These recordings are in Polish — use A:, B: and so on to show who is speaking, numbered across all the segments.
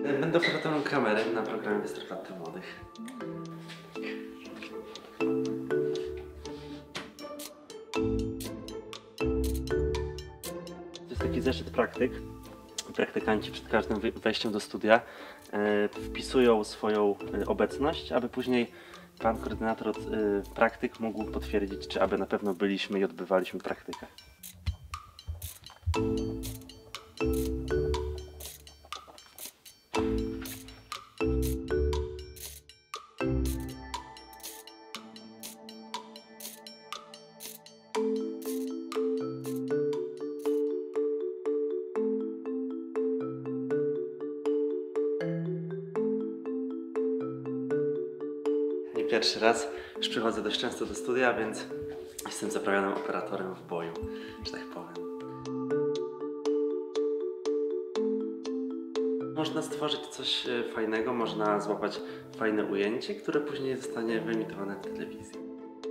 A: Będę operatorem kamery na programie Westerplatte Młodych. To jest taki zeszyt praktyk. Praktykanci przed każdym wejściem do studia wpisują swoją obecność, aby później pan koordynator od praktyk mógł potwierdzić, czy aby na pewno byliśmy i odbywaliśmy praktykę. Nie pierwszy raz, już przychodzę dość często do studia, więc jestem zaprawionym operatorem w boju, że tak powiem. Można stworzyć coś fajnego, można złapać fajne ujęcie, które później zostanie wyemitowane w telewizji.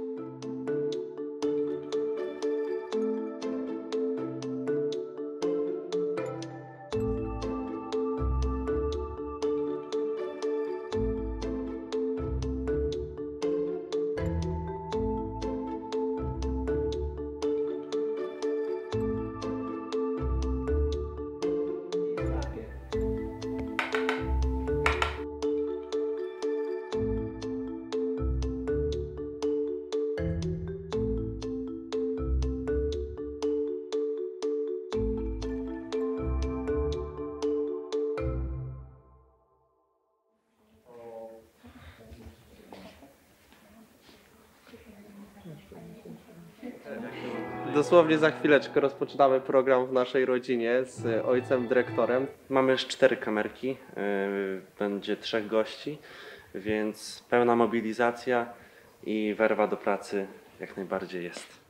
B: Dosłownie za chwileczkę rozpoczynamy program w naszej rodzinie z ojcem dyrektorem.
A: Mamy już 4 kamerki, będzie 3 gości, więc pełna mobilizacja i werwa do pracy jak najbardziej jest.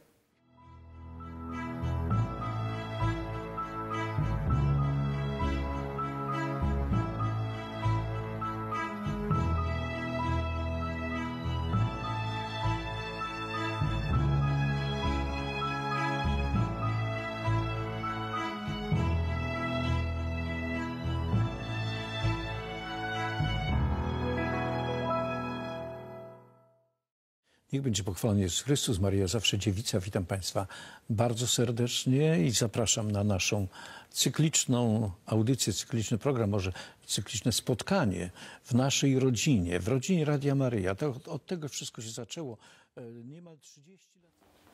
C: Niech będzie pochwalony Jezus Chrystus, Maryja zawsze dziewica. Witam Państwa bardzo serdecznie i zapraszam na naszą cykliczną audycję, cykliczny program, może cykliczne spotkanie w naszej rodzinie, w rodzinie Radia Maryja. Od tego wszystko się zaczęło niemal 30 lat.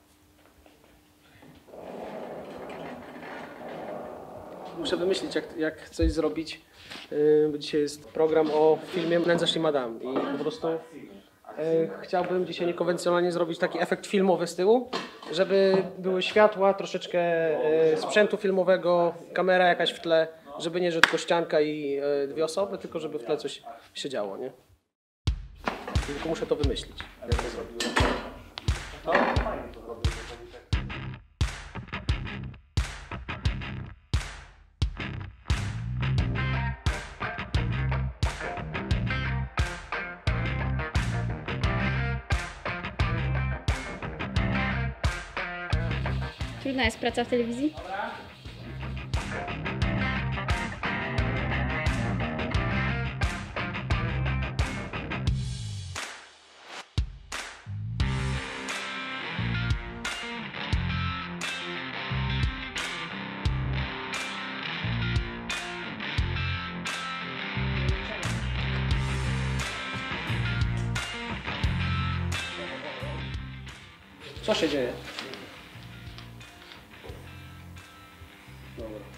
B: Muszę wymyślić, jak coś zrobić, bo dzisiaj jest program o filmie Nędzarz i Madame i po prostu chciałbym dzisiaj niekonwencjonalnie zrobić taki efekt filmowy z tyłu, żeby były światła, troszeczkę sprzętu filmowego, kamera jakaś w tle, żeby nie, że tylko ścianka i 2 osoby, tylko żeby w tle coś się działo, nie? Tylko muszę to wymyślić, jak to zrobić.
D: Trudna jest praca w telewizji?
B: Co się dzieje? Dobra.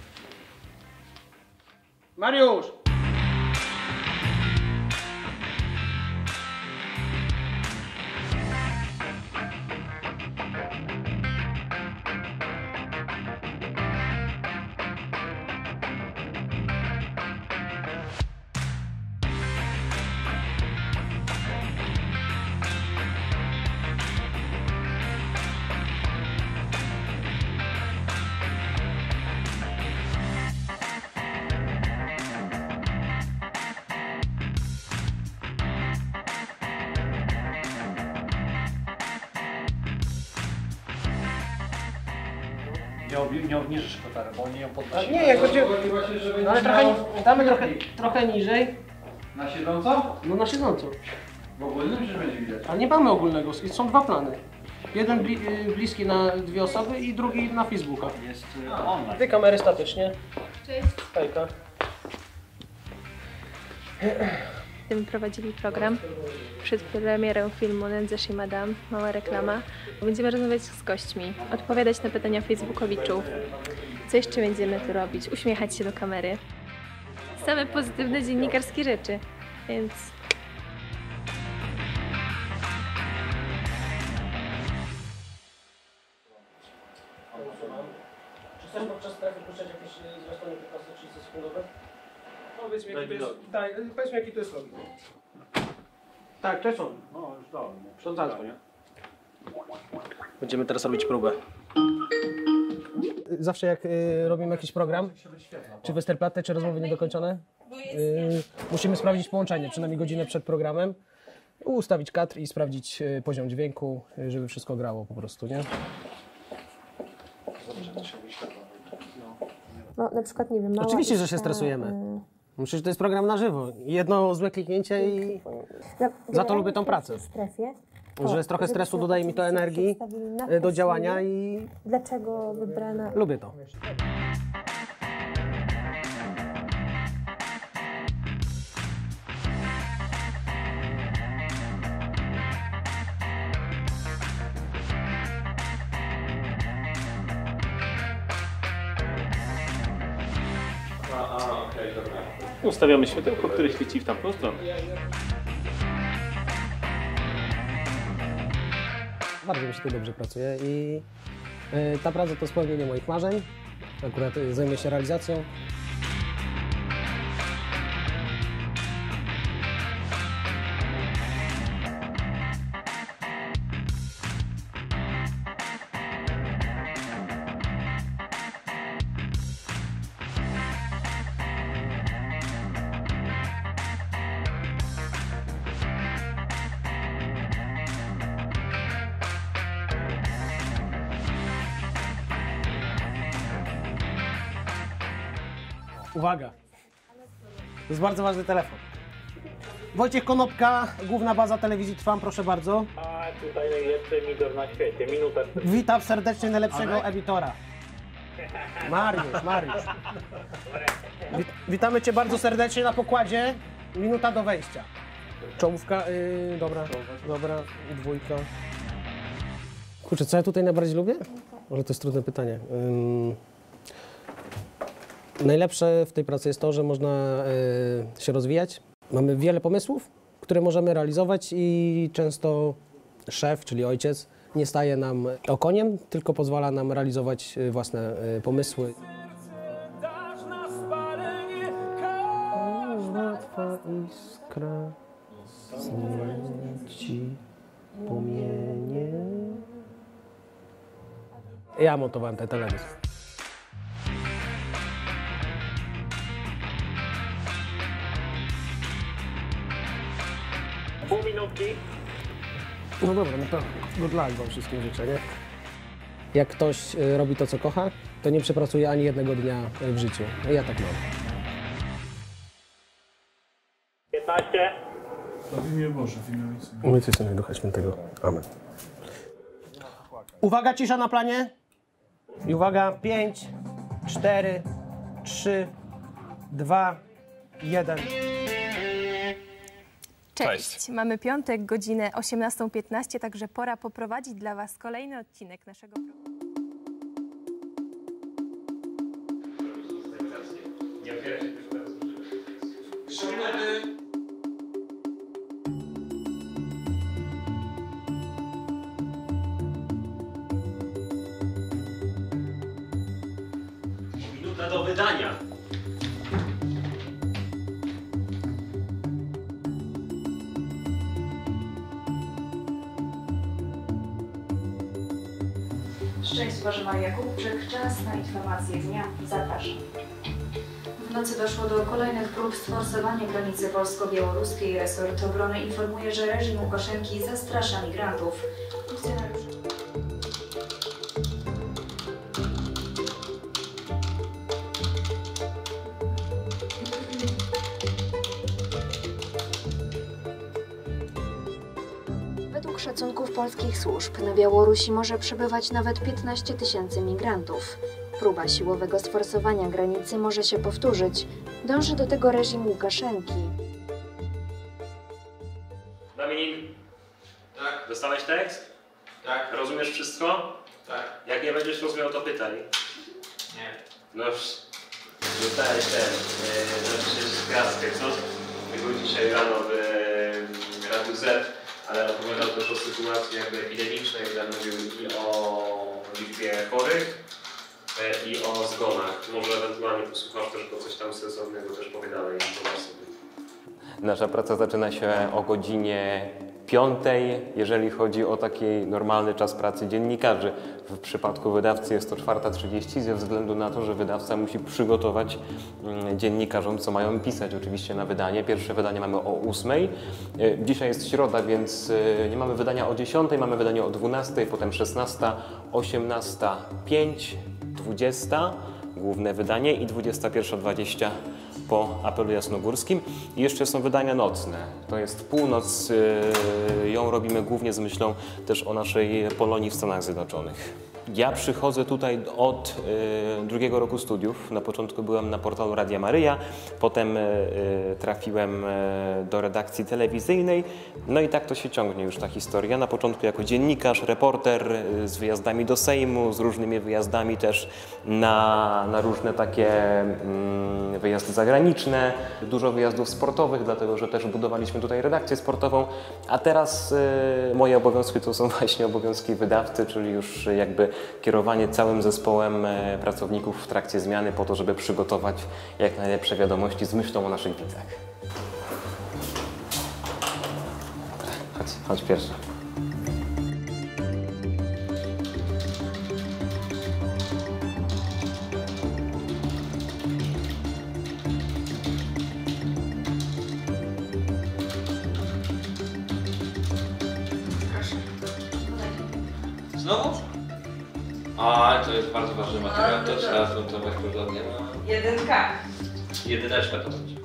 B: Mariusz!
E: Nie obniżysz kotary, bo oni ją podnoszą.
B: Nie, jak będzie... No ale damy trochę niżej.
E: Na siedząco?
B: No na siedząco.
E: W ogólnym przecież będzie widać.
B: Ale nie mamy ogólnego, są dwa plany. Jeden bliski na dwie osoby i drugi na Facebooka.
E: Jest online.
B: Dwie kamery statycznie.
D: Cześć.
B: Hejka.
F: Będziemy prowadzili program przed premierą filmu Nędzarz i Madame, mała reklama. Będziemy rozmawiać z gośćmi, odpowiadać na pytania facebookowiczów. Co jeszcze będziemy tu robić? Uśmiechać się do kamery. Same pozytywne dziennikarskie rzeczy, więc...
B: Czy chcesz podczas strefy puszczać jakieś zwiastuny 15-30 sekundowe? Powiedz mi jaki to jest logik. Tak, to jest on.
E: No już dobrze.
B: Przed zadzwoń. Będziemy teraz robić próbę. Zawsze jak robimy jakiś program, czy Westerplatte, czy rozmowy niedokończone, musimy sprawdzić połączenie, przynajmniej godzinę przed programem, ustawić kadr i sprawdzić poziom dźwięku, żeby wszystko grało po prostu, nie?
G: No, na przykład, nie wiem, mała
B: Oczywiście, że się
G: Iska,
B: stresujemy. Przecież to jest program na żywo. Jedno złe kliknięcie i za to lubię tą pracę.
G: W strefie,
B: Że jest trochę stresu, dodaje mi to energii do działania i
G: dlaczego wybrana...
B: lubię to.
H: Ustawiamy światełko, które świeci w tamtą stronę.
B: Bardzo mi się tu dobrze pracuje i ta praca to spełnienie moich marzeń. Akurat zajmuję się realizacją. Uwaga! To jest bardzo ważny telefon. Wojciech Konopka, główna baza telewizji Trwam, proszę bardzo.
H: A tutaj najlepszy emiter na świecie, minuta.
B: Witam serdecznie najlepszego editora. Mariusz. Witamy Cię bardzo serdecznie na pokładzie. Minuta do wejścia. Czołówka, dobra, i dwójka. Kurczę, co ja tutaj najbardziej lubię? Może to jest trudne pytanie. Najlepsze w tej pracy jest to, że można się rozwijać. Mamy wiele pomysłów, które możemy realizować i często szef, czyli ojciec, nie staje nam okoniem, tylko pozwala nam realizować własne pomysły. Łatwa iskra zmieci płomienie. Ja montowałem ten teledysk.
H: Pół minutki.
B: No dobra, no to good luck wam wszystkim życzę, nie? Jak ktoś robi to, co kocha, to nie przepracuje ani jednego dnia w życiu. Ja tak mam.
H: 15.
C: W imię Boże, w imię Ojca.
B: Ojca, Syna i Ducha Świętego. Amen. Uwaga, cisza na planie. I uwaga, 5, 4, 3, 2, 1.
F: Cześć! Mamy piątek, godzinę 18:15, także pora poprowadzić dla Was kolejny odcinek naszego programu.
H: Minuta do wydania.
I: Szczęść Boże, Maria Kupczyk. Czas na informacje dnia. Zapraszam. W nocy doszło do kolejnych prób sforsowania granicy polsko-białoruskiej. Resort Obrony informuje, że reżim Łukaszenki zastrasza migrantów. Funkcjonariusze... Według szacunków polskich służb na Białorusi może przebywać nawet 15 000 migrantów. Próba siłowego sforsowania granicy może się powtórzyć. Dąży do tego reżim Łukaszenki.
H: Dominik?
E: Tak,
H: Dostałeś tekst?
E: tak,
H: Rozumiesz wszystko?
E: tak.
H: Jak nie będziesz rozumiał, to pytaj.
E: Nie.
H: No, dostałeś gwiazdkę, co? Był dzisiaj rano w Radiu Z, ale opowiadał też o sytuacji jakby epidemicznej, gdzie mówił i o liczbie chorych, i o zgonach. Może ewentualnie posłuchasz też, bo coś tam sensownego też powiadałeś.
J: Nasza praca zaczyna się o godzinie 5, jeżeli chodzi o taki normalny czas pracy dziennikarzy. W przypadku wydawcy jest to 4:30 ze względu na to, że wydawca musi przygotować dziennikarzom, co mają pisać oczywiście na wydanie. Pierwsze wydanie mamy o 8. Dzisiaj jest środa, więc nie mamy wydania o 10, mamy wydanie o 12, potem 16, 18:05, 20, główne wydanie i 21:20 po apelu jasnogórskim. I jeszcze są wydania nocne. To jest północ. Ją robimy głównie z myślą też o naszej Polonii w Stanach Zjednoczonych. Ja przychodzę tutaj od drugiego roku studiów. Na początku byłem na portalu Radia Maryja, potem trafiłem do redakcji telewizyjnej. No i tak to się ciągnie już ta historia. Na początku jako dziennikarz, reporter z wyjazdami do Sejmu, z różnymi wyjazdami też na różne takie wyjazdy zagraniczne. Dużo wyjazdów sportowych, dlatego że też budowaliśmy tutaj redakcję sportową. A teraz moje obowiązki to są właśnie obowiązki wydawcy, czyli już jakby kierowanie całym zespołem pracowników w trakcie zmiany po to, żeby przygotować jak najlepsze wiadomości z myślą o naszych widzach. Chodź pierwszy.
E: Znowu? A, to jest bardzo ważny materiał, to trzeba zmontować porządnie.
K: Jedynka.
E: Jedyneczka to będzie.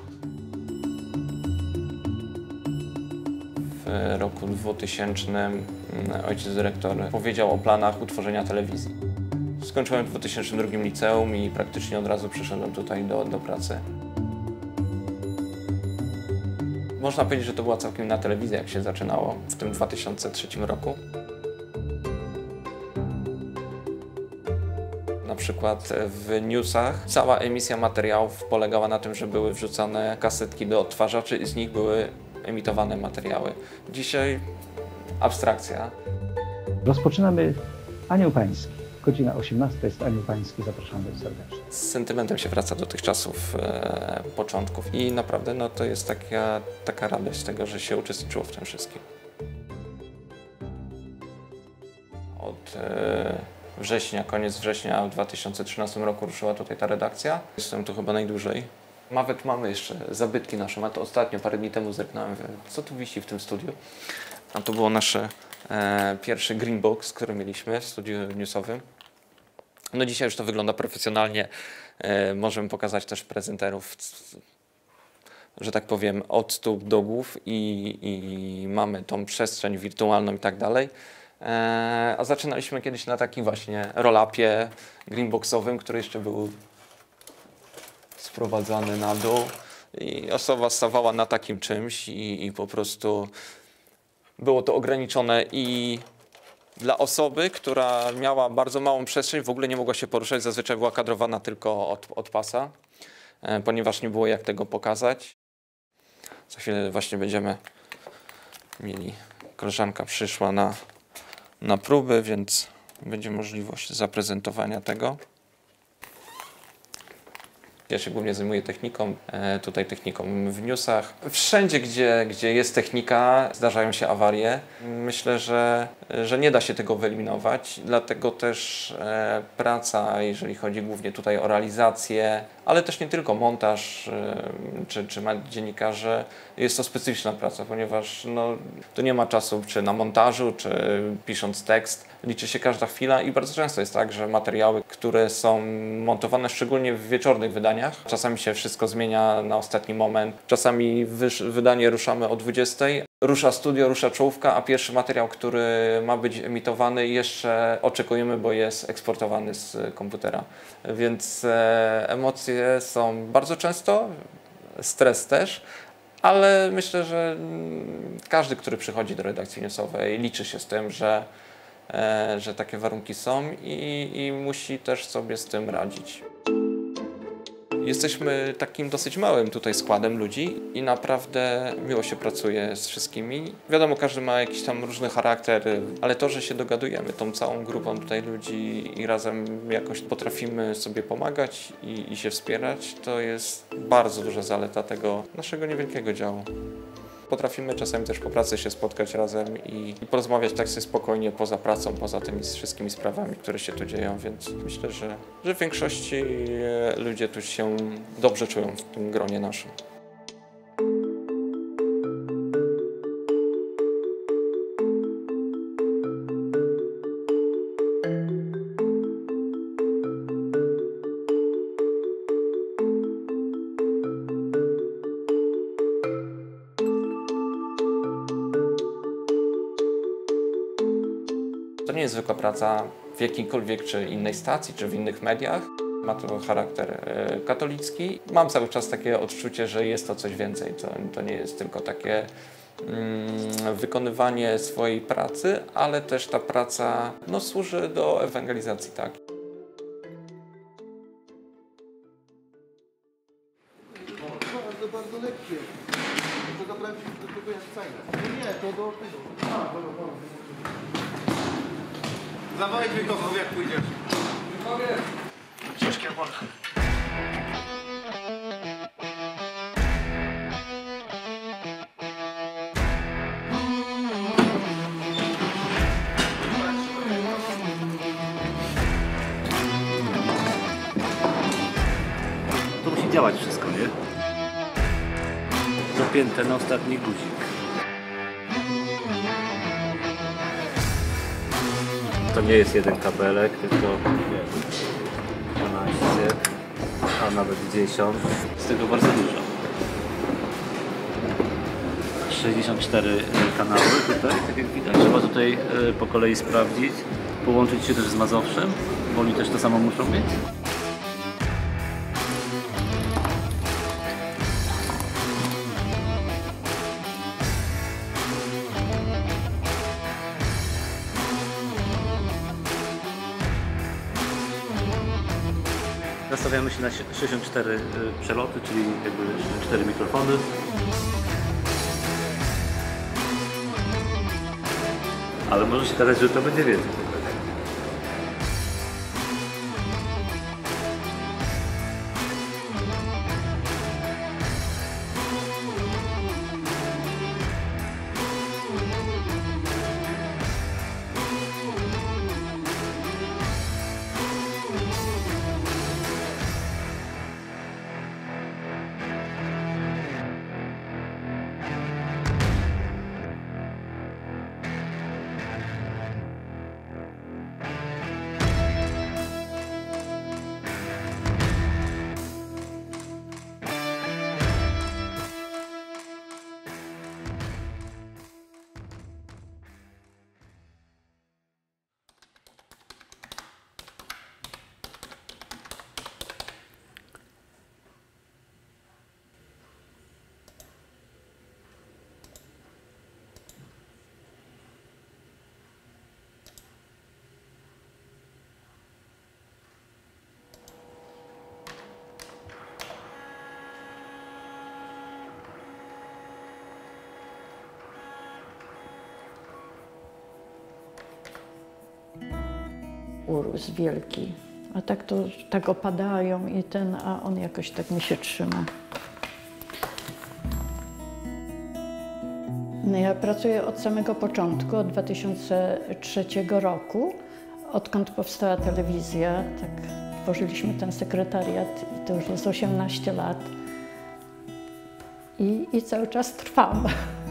L: W roku 2000 ojciec dyrektor powiedział o planach utworzenia telewizji. Skończyłem w 2002 liceum i praktycznie od razu przyszedłem tutaj do pracy. Można powiedzieć, że to była całkiem inna telewizja, jak się zaczynało w tym 2003 roku. Na przykład w newsach cała emisja materiałów polegała na tym, że były wrzucane kasetki do odtwarzaczy i z nich były emitowane materiały. Dzisiaj abstrakcja.
M: Rozpoczynamy Anioł Pański. Godzina 18 jest Anioł Pański, zapraszamy serdecznie.
L: Z sentymentem się wraca do tych czasów początków i naprawdę no, to jest taka radość z tego, że się uczestniczyło w tym wszystkim. Od września, koniec września w 2013 roku ruszyła tutaj ta redakcja. Jestem tu chyba najdłużej. Nawet mamy jeszcze zabytki nasze. A to ostatnio, parę dni temu zerknąłem, co tu wisi w tym studiu. A to było nasze pierwsze green box, które mieliśmy w studiu newsowym. No dzisiaj już to wygląda profesjonalnie. Możemy pokazać też prezenterów, że tak powiem, od stóp do głów i mamy tą przestrzeń wirtualną i tak dalej. A zaczynaliśmy kiedyś na takim właśnie roll-upie greenboxowym, który jeszcze był sprowadzany na dół i osoba stawała na takim czymś i po prostu było to ograniczone i dla osoby, która miała bardzo małą przestrzeń, w ogóle nie mogła się poruszać, zazwyczaj była kadrowana tylko od pasa, ponieważ nie było jak tego pokazać. Za chwilę właśnie będziemy mieli, koleżanka przyszła na próby, więc będzie możliwość zaprezentowania tego. Ja się głównie zajmuję techniką, tutaj techniką w newsach. Wszędzie, gdzie jest technika, zdarzają się awarie. Myślę, że nie da się tego wyeliminować, dlatego też praca, jeżeli chodzi głównie tutaj o realizację, ale też nie tylko montaż czy dziennikarze, jest to specyficzna praca, ponieważ no, tu nie ma czasu czy na montażu, czy pisząc tekst. Liczy się każda chwila i bardzo często jest tak, że materiały, które są montowane szczególnie w wieczornych wydaniach, czasami się wszystko zmienia na ostatni moment, czasami wydanie ruszamy o 20, rusza studio, rusza czołówka, a pierwszy materiał, który ma być emitowany, jeszcze oczekujemy, bo jest eksportowany z komputera. Więc emocje są bardzo często, stres też, ale myślę, że każdy, który przychodzi do redakcji newsowej, liczy się z tym, że takie warunki są i musi też sobie z tym radzić. Jesteśmy takim dosyć małym tutaj składem ludzi i naprawdę miło się pracuje z wszystkimi. Wiadomo, każdy ma jakiś tam różny charakter, ale to, że się dogadujemy tą całą grupą tutaj ludzi i razem jakoś potrafimy sobie pomagać i się wspierać, to jest bardzo duża zaleta tego naszego niewielkiego działu. Potrafimy czasami też po pracy się spotkać razem i porozmawiać tak sobie spokojnie poza pracą, poza tymi wszystkimi sprawami, które się tu dzieją, więc myślę, że w większości ludzie tu się dobrze czują w tym gronie naszym. To nie jest zwykła praca w jakiejkolwiek czy innej stacji, czy w innych mediach. Ma to charakter katolicki. Mam cały czas takie odczucie, że jest to coś więcej. To nie jest tylko takie wykonywanie swojej pracy, ale też ta praca służy do ewangelizacji, tak.
K: Bardzo lekkie. To zabrać do tego jak fajne. Nie, to do tego. Zawołaj mikrofon, jak pójdziesz. Ciężkie bole.
A: To musi działać wszystko, nie? Dopięte na ostatni guzik. To nie jest jeden kabelek, tylko 12, a nawet 10. Z tego bardzo dużo. 64 kanały tutaj, tak jak widać. Trzeba tutaj po kolei sprawdzić, połączyć się też z Mazowszem, bo oni też to samo muszą mieć. Nastawiamy się na 64 przeloty, czyli jakby 4 mikrofony. Ale może się okazać, że to będzie więcej.
N: Urósł wielki, a tak to tak opadają a on jakoś tak mi się trzyma. No ja pracuję od samego początku, od 2003 roku, odkąd powstała telewizja. Tak, tworzyliśmy ten sekretariat i to już jest 18 lat i cały czas trwam.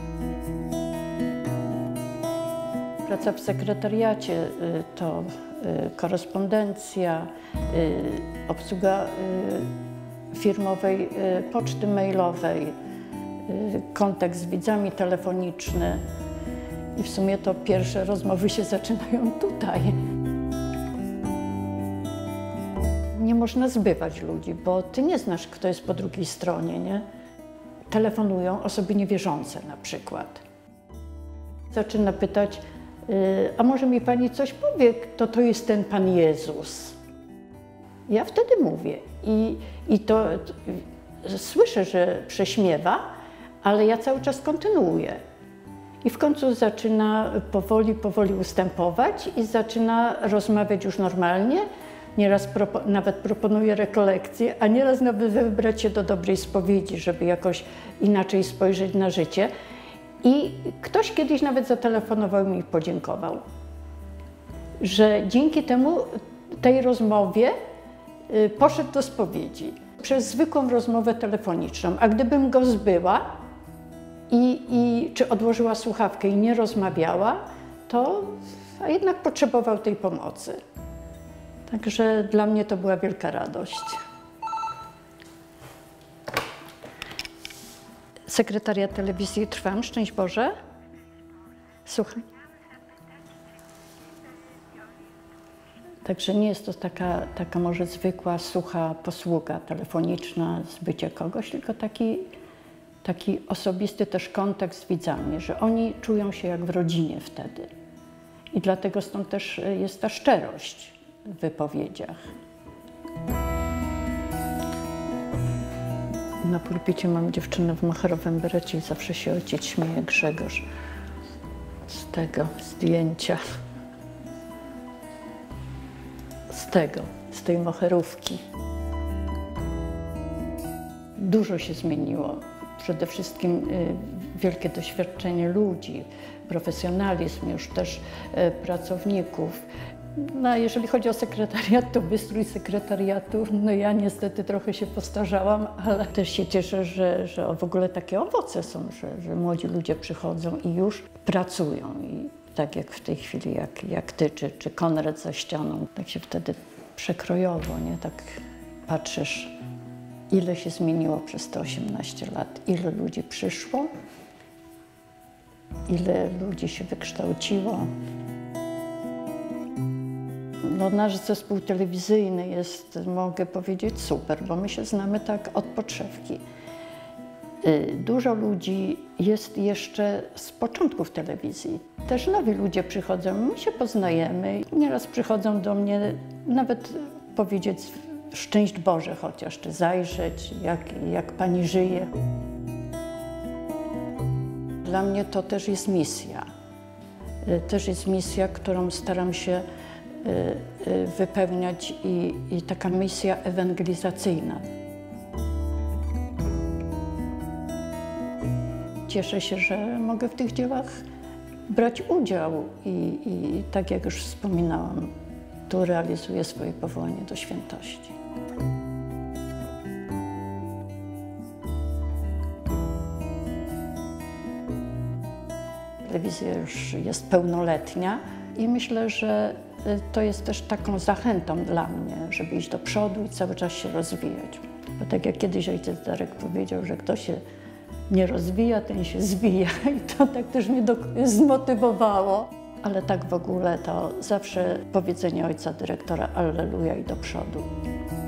N: Praca w sekretariacie to korespondencja, obsługa firmowej poczty mailowej, kontakt z widzami telefoniczny. I w sumie to pierwsze rozmowy się zaczynają tutaj. Nie można zbywać ludzi, bo ty nie znasz, kto jest po drugiej stronie, nie? Telefonują osoby niewierzące na przykład. Zaczyna pytać, a może mi pani coś powie, kto to jest ten Pan Jezus? Ja wtedy mówię i to słyszę, że prześmiewa, ale ja cały czas kontynuuję. I w końcu zaczyna powoli ustępować i zaczyna rozmawiać już normalnie. Nieraz nawet proponuje rekolekcje, a nieraz nawet wybrać się do dobrej spowiedzi, żeby jakoś inaczej spojrzeć na życie. I ktoś kiedyś nawet zatelefonował mi i podziękował, że dzięki tej rozmowie poszedł do spowiedzi przez zwykłą rozmowę telefoniczną. A gdybym go zbyła czy odłożyła słuchawkę i nie rozmawiała, a jednak potrzebował tej pomocy. Także dla mnie to była wielka radość. Sekretariat Telewizji Trwam, szczęść Boże. Słucham. Także nie jest to taka może zwykła, sucha posługa telefoniczna, zbycie kogoś, tylko taki osobisty też kontakt z widzami, że oni czują się jak w rodzinie wtedy. I dlatego stąd też jest ta szczerość w wypowiedziach. Na pulpicie mam dziewczynę w macherowym berecie i zawsze się ojciec śmieje, Grzegorz, z tego zdjęcia. Z tej moherówki. Dużo się zmieniło. Przede wszystkim wielkie doświadczenie ludzi, profesjonalizm już też pracowników. No, jeżeli chodzi o sekretariat, to wystrój sekretariatu, no ja niestety trochę się postarzałam, ale też się cieszę, że w ogóle takie owoce są, że młodzi ludzie przychodzą i już pracują. I tak jak w tej chwili, jak ty, czy Konrad za ścianą, tak się wtedy przekrojowo, nie? Tak patrzysz, ile się zmieniło przez te 18 lat, ile ludzi przyszło, ile ludzi się wykształciło. No, nasz zespół telewizyjny jest, mogę powiedzieć, super, bo my się znamy tak od podszewki. Dużo ludzi jest jeszcze z początków telewizji. Też nowi ludzie przychodzą, my się poznajemy. Nieraz przychodzą do mnie nawet powiedzieć szczęść Boże chociaż, czy zajrzeć, jak pani żyje. Dla mnie to też jest misja. Też jest misja, którą staram się wypełniać i taka misja ewangelizacyjna. Cieszę się, że mogę w tych dziełach brać udział i tak jak już wspominałam, tu realizuję swoje powołanie do świętości. Telewizja już jest pełnoletnia i myślę, że to jest też taką zachętą dla mnie, żeby iść do przodu i cały czas się rozwijać. Bo tak jak kiedyś ojciec Darek powiedział, że kto się nie rozwija, ten się zwija i to tak też mnie zmotywowało. Ale tak w ogóle to zawsze powiedzenie ojca dyrektora Alleluja i do przodu.